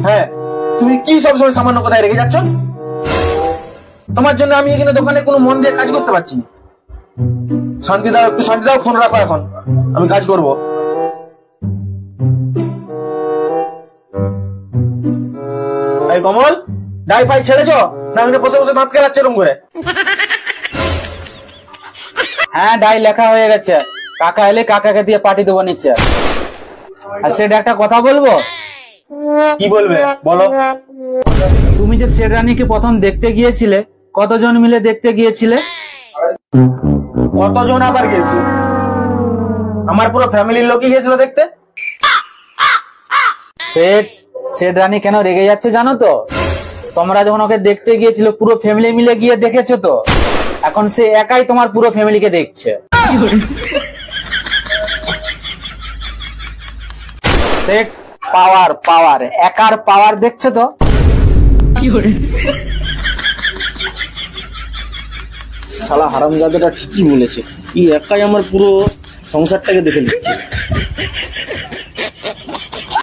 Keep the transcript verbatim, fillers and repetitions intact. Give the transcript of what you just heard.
হ্যাঁ, তুমি কি সবসময় সামান্য কথায় রেগে যাচ্ছ? তোমার জন্য আমি এখানে দোকানে কোনো মন দিয়ে কাজ করতে পারছি না। শান্তি দাও, একটু শান্তি দাও, ফোন রাখো, এখন আমি কাজ করব। এই কমল, ডাই ফাই ছেড়েছ না? আমি বসে বসে দাঁত কেলাচ্ছে এরকম করে। হ্যাঁ, ডাই লেখা হয়ে গেছে, কাকা এলে কাকাকে দিয়ে পাঠিয়ে দেবো নিচে। আর সেটা একটা কথা বলবো। কি বলবে বলো? তুমি যে শের রানীকে প্রথম দেখতে গিয়েছিলে, কতজন মিলে দেখতে গিয়েছিলে? কতজন আবার গেছিল? আমার পুরো ফ্যামিলির লোকই গেছিল দেখতে। শেঠ শের রানী কেন রেগে যাচ্ছে জানো তো? তোমরা যখন ওকে দেখতে গিয়েছিল পুরো ফ্যামিলি মিলে গিয়ে দেখেছো তো, এখন সে একাই তোমার পুরো ফ্যামিলিকে দেখছে। শেঠ পাওয়ার পাওয়ার একার পাওয়ার দেখছে তো। শালা হারামজাদাটা ঠিকই বলেছে, এই একাই আমার পুরো সংসারটাকে দেখে নিচ্ছে।